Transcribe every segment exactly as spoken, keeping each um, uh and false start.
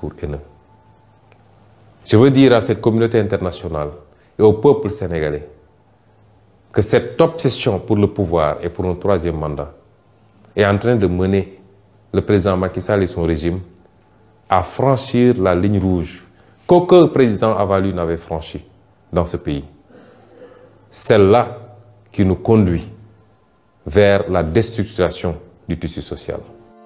discours haineux. Je veux dire à cette communauté internationale et au peuple sénégalais que cette obsession pour le pouvoir et pour un troisième mandat est en train de mener le président Macky Sall et son régime à franchir la ligne rouge qu'aucun président avalu n'avait franchie dans ce pays. Celle-là qui nous conduit vers la déstructuration du tissu social.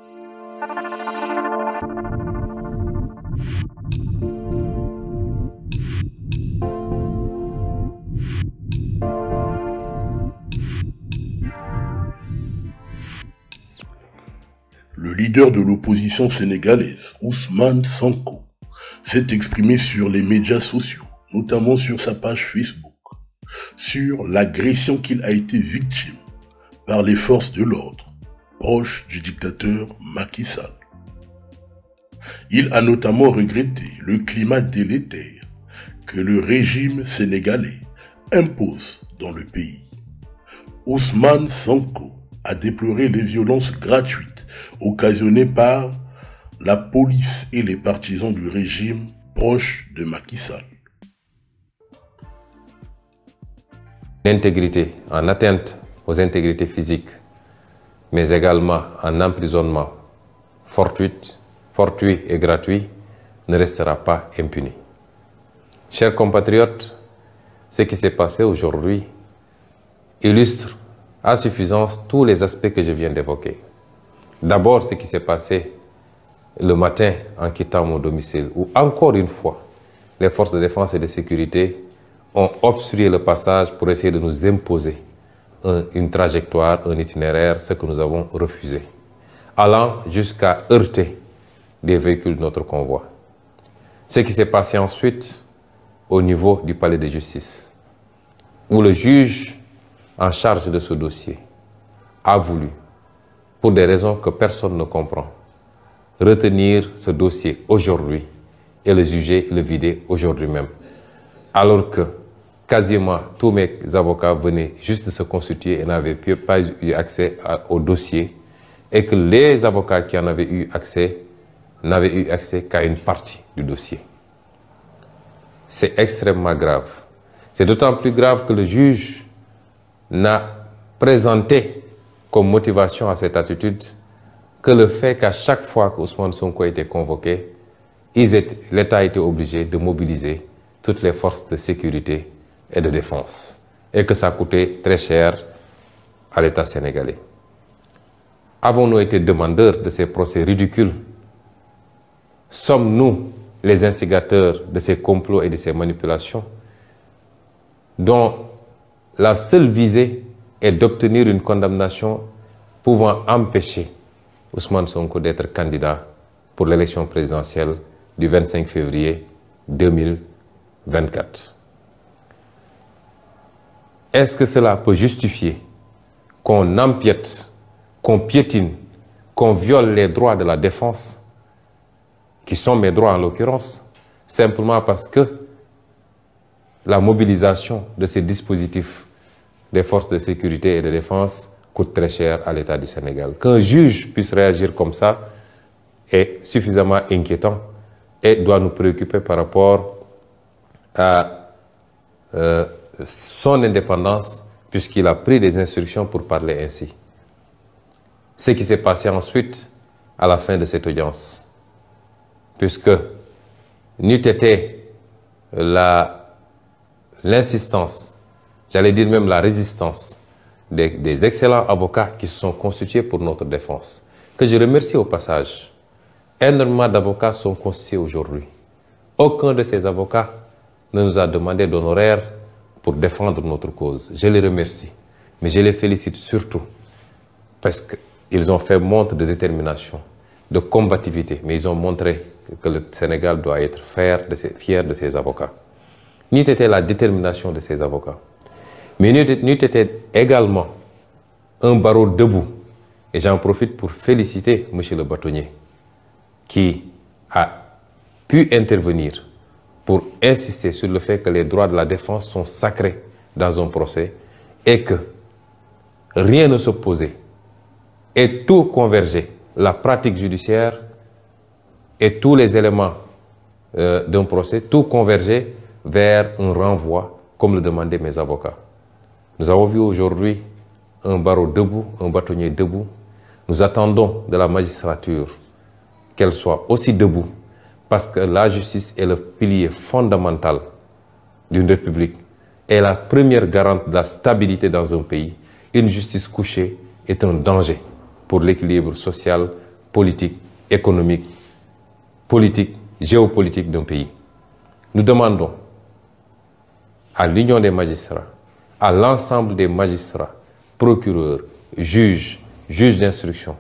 Le leader de l'opposition sénégalaise, Ousmane Sonko, s'est exprimé sur les médias sociaux, notamment sur sa page Facebook, sur l'agression qu'il a été victime par les forces de l'ordre, proches du dictateur Macky Sall. Il a notamment regretté le climat délétère que le régime sénégalais impose dans le pays. Ousmane Sonko a déploré les violences gratuites occasionnées par la police et les partisans du régime proche de Macky Sall. L'intégrité en atteinte aux intégrités physiques, mais également en emprisonnement fortuit, fortuit et gratuit, ne restera pas impuni. Chers compatriotes, ce qui s'est passé aujourd'hui illustre à suffisance tous les aspects que je viens d'évoquer. D'abord, ce qui s'est passé le matin en quittant mon domicile, où encore une fois, les forces de défense et de sécurité ont obstrué le passage pour essayer de nous imposer un, une trajectoire, un itinéraire, ce que nous avons refusé, allant jusqu'à heurter des véhicules de notre convoi. Ce qui s'est passé ensuite au niveau du palais de justice, où le juge en charge de ce dossier a voulu, pour des raisons que personne ne comprend, retenir ce dossier aujourd'hui et le juger, le vider aujourd'hui même. Alors que quasiment tous mes avocats venaient juste de se constituer et n'avaient pas eu accès au dossier, et que les avocats qui en avaient eu accès n'avaient eu accès qu'à une partie du dossier. C'est extrêmement grave. C'est d'autant plus grave que le juge n'a présenté comme motivation à cette attitude que le fait qu'à chaque fois que Ousmane Sonko était convoqué, l'État a été obligé de mobiliser toutes les forces de sécurité et de défense, et que ça a coûté très cher à l'État sénégalais. Avons-nous été demandeurs de ces procès ridicules? Sommes-nous les instigateurs de ces complots et de ces manipulations dont la seule visée est d'obtenir une condamnation pouvant empêcher Ousmane Sonko d'être candidat pour l'élection présidentielle du vingt-cinq février deux mille vingt-quatre. Est-ce que cela peut justifier qu'on empiète, qu'on piétine, qu'on viole les droits de la défense, qui sont mes droits en l'occurrence, simplement parce que la mobilisation de ces dispositifs des forces de sécurité et de défense coûte très cher à l'État du Sénégal? Qu'un juge puisse réagir comme ça est suffisamment inquiétant et doit nous préoccuper par rapport à euh, son indépendance, puisqu'il a pris des instructions pour parler ainsi. Ce qui s'est passé ensuite à la fin de cette audience, puisque n'eût été l'insistance, j'allais dire même la résistance des, des excellents avocats qui se sont constitués pour notre défense, que je remercie au passage. Énormément d'avocats sont constitués aujourd'hui. Aucun de ces avocats ne nous a demandé d'honoraires pour défendre notre cause. Je les remercie, mais je les félicite surtout parce qu'ils ont fait montre de détermination, de combativité, mais ils ont montré que le Sénégal doit être fier de ses, fier de ses avocats. N'eût été la détermination de ces avocats, mais n'eût été également un barreau debout, et j'en profite pour féliciter M. le bâtonnier, qui a pu intervenir pour insister sur le fait que les droits de la défense sont sacrés dans un procès et que rien ne s'opposait et tout convergeait, la pratique judiciaire et tous les éléments euh, d'un procès, tout convergeait vers un renvoi, comme le demandaient mes avocats. Nous avons vu aujourd'hui un barreau debout, un bâtonnier debout. Nous attendons de la magistrature qu'elle soit aussi debout, parce que la justice est le pilier fondamental d'une république et la première garante de la stabilité dans un pays. Une justice couchée est un danger pour l'équilibre social, politique, économique, politique, géopolitique d'un pays. Nous demandons à l'Union des magistrats, à l'ensemble des magistrats, procureurs, juges, juges d'instruction,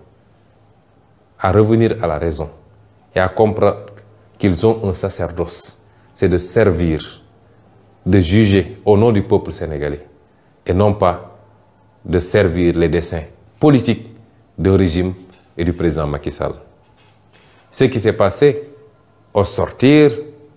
à revenir à la raison et à comprendre qu'ils ont un sacerdoce, c'est de servir, de juger au nom du peuple sénégalais et non pas de servir les desseins politiques d'un régime et du président Macky Sall. Ce qui s'est passé au sortir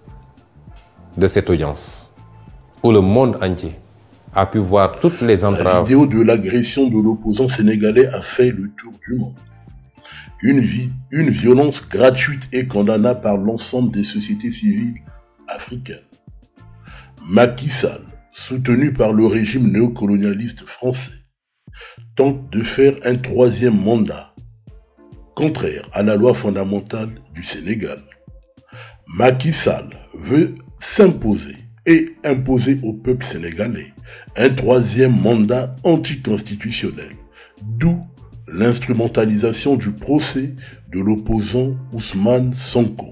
de cette audience, où le monde entier a pu voir toutes les entraves. La vidéo de l'agression de l'opposant sénégalais a fait le tour du monde. Une, vie, une violence gratuite et condamnable par l'ensemble des sociétés civiles africaines. Macky Sall, soutenu par le régime néocolonialiste français, tente de faire un troisième mandat, contraire à la loi fondamentale du Sénégal. Macky Sall veut s'imposer et imposer au peuple sénégalais un troisième mandat anticonstitutionnel, d'où l'instrumentalisation du procès de l'opposant Ousmane Sonko.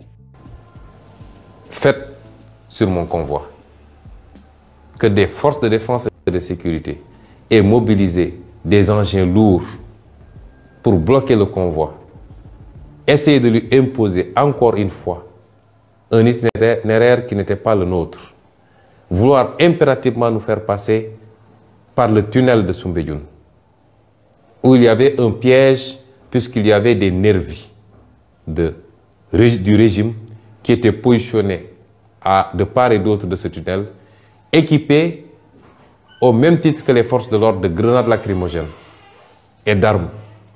Faites sur mon convoi que des forces de défense et de sécurité aient mobilisé des engins lourds pour bloquer le convoi, essayer de lui imposer encore une fois un itinéraire qui n'était pas le nôtre, vouloir impérativement nous faire passer par le tunnel de Soumbédioune, où il y avait un piège puisqu'il y avait des nervis de, du régime qui étaient positionnés à, de part et d'autre de ce tunnel, équipés au même titre que les forces de l'ordre de grenades lacrymogènes et d'armes.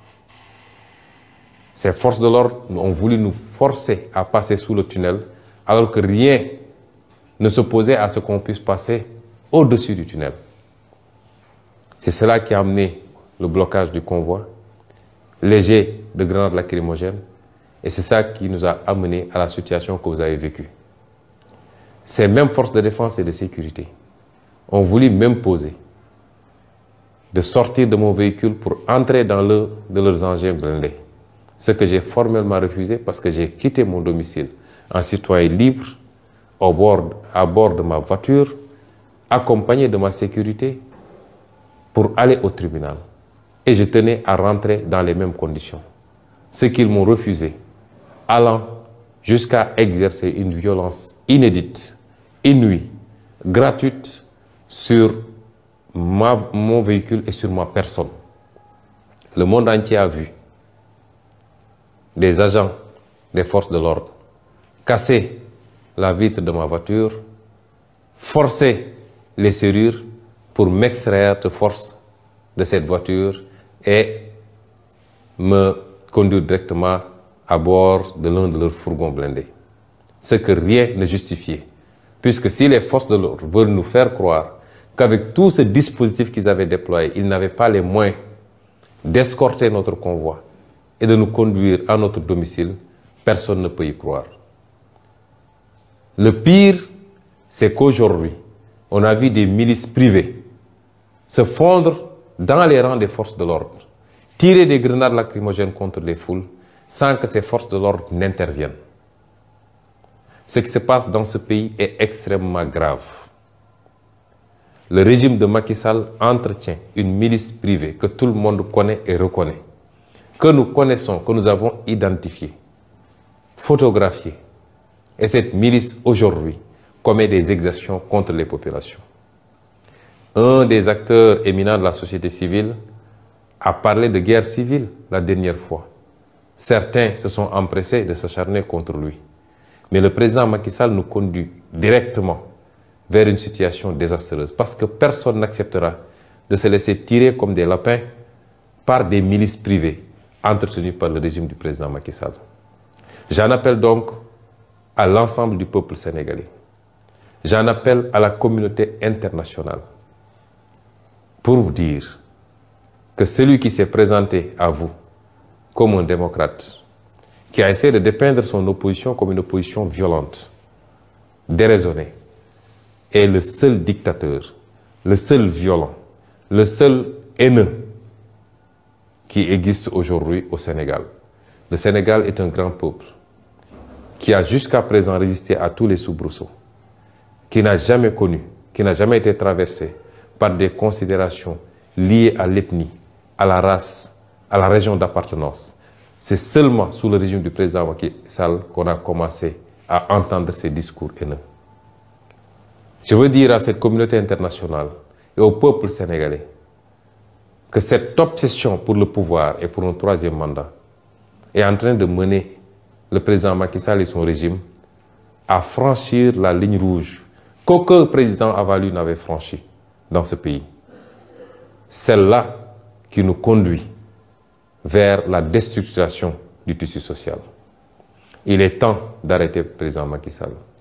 Ces forces de l'ordre ont voulu nous forcer à passer sous le tunnel alors que rien ne s'opposait à ce qu'on puisse passer au-dessus du tunnel. C'est cela qui a amené le blocage du convoi, léger de grenades lacrymogènes, et c'est ça qui nous a amené à la situation que vous avez vécue. Ces mêmes forces de défense et de sécurité ont voulu m'imposer de sortir de mon véhicule pour entrer dans l'un de leurs engins blindés. Ce que j'ai formellement refusé parce que j'ai quitté mon domicile en citoyen libre au bord, à bord de ma voiture, accompagné de ma sécurité pour aller au tribunal. Et je tenais à rentrer dans les mêmes conditions. Ce qu'ils m'ont refusé, allant jusqu'à exercer une violence inédite, inouïe, gratuite sur ma, mon véhicule et sur ma personne. Le monde entier a vu des agents des forces de l'ordre casser la vitre de ma voiture, forcer les serrures pour m'extraire de force de cette voiture et me conduire directement à bord de l'un de leurs fourgons blindés. Ce que rien ne justifiait. Puisque si les forces de l'ordre veulent nous faire croire qu'avec tout ce dispositif qu'ils avaient déployé, ils n'avaient pas les moyens d'escorter notre convoi et de nous conduire à notre domicile, personne ne peut y croire. Le pire, c'est qu'aujourd'hui, on a vu des milices privées se fondre dans les rangs des forces de l'ordre, tirer des grenades lacrymogènes contre les foules sans que ces forces de l'ordre n'interviennent. Ce qui se passe dans ce pays est extrêmement grave. Le régime de Macky Sall entretient une milice privée que tout le monde connaît et reconnaît, que nous connaissons, que nous avons identifiée, photographiée. Et cette milice, aujourd'hui, commet des exactions contre les populations. Un des acteurs éminents de la société civile a parlé de guerre civile la dernière fois. Certains se sont empressés de s'acharner contre lui. Mais le président Macky Sall nous conduit directement vers une situation désastreuse parce que personne n'acceptera de se laisser tirer comme des lapins par des milices privées entretenues par le régime du président Macky Sall. J'en appelle donc à l'ensemble du peuple sénégalais. J'en appelle à la communauté internationale pour vous dire que celui qui s'est présenté à vous comme un démocrate, qui a essayé de dépeindre son opposition comme une opposition violente, déraisonnée, est le seul dictateur, le seul violent, le seul haineux qui existe aujourd'hui au Sénégal. Le Sénégal est un grand peuple qui a jusqu'à présent résisté à tous les soubresauts, qui n'a jamais connu, qui n'a jamais été traversé par des considérations liées à l'ethnie, à la race, à la région d'appartenance. C'est seulement sous le régime du président Macky Sall qu'on a commencé à entendre ces discours haineux. Je veux dire à cette communauté internationale et au peuple sénégalais que cette obsession pour le pouvoir et pour un troisième mandat est en train de mener le président Macky Sall et son régime à franchir la ligne rouge qu'aucun président avant lui n'avait franchie dans ce pays. Celle-là qui nous conduit vers la destructuration du tissu social. Il est temps d'arrêter le président Macky Sall.